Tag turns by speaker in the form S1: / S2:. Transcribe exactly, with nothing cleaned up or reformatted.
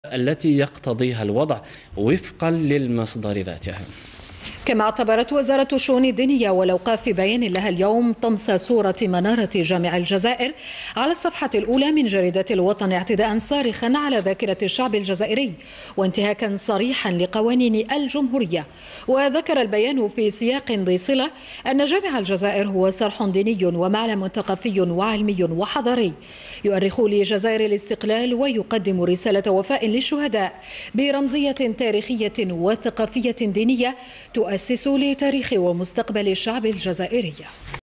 S1: التي يقتضيها الوضع وفقا للمصدر ذاته.
S2: كما اعتبرت وزارة الشؤون الدينية والأوقاف في بيان لها اليوم طمس صورة منارة جامع الجزائر على الصفحة الأولى من جريدة الوطن اعتداء صارخا على ذاكرة الشعب الجزائري وانتهاكا صريحا لقوانين الجمهورية. وذكر البيان في سياق ذي صلة أن جامع الجزائر هو صرح ديني ومعلم ثقافي وعلمي وحضاري يؤرخ لجزائر الاستقلال ويقدم رسالة وفاء للشهداء برمزية تاريخية وثقافية دينية تؤسس لتاريخ ومستقبل الشعب الجزائري.